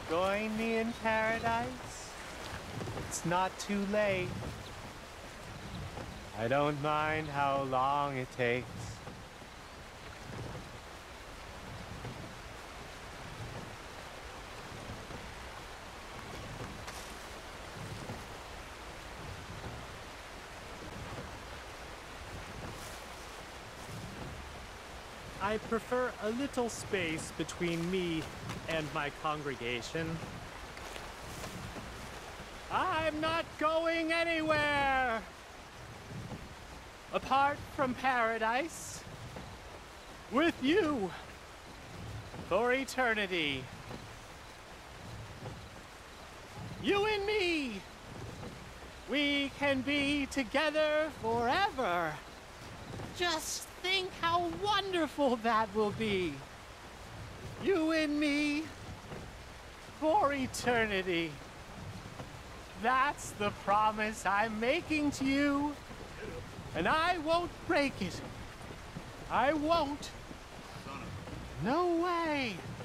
Join me in paradise? It's not too late. I don't mind how long it takes. I prefer a little space between me and my congregation. I'm not going anywhere! Apart from paradise, with you, for eternity. You and me, we can be together forever. Just think how wonderful that will be. You and me, for eternity. That's the promise I'm making to you. And I won't break it. I won't. No way.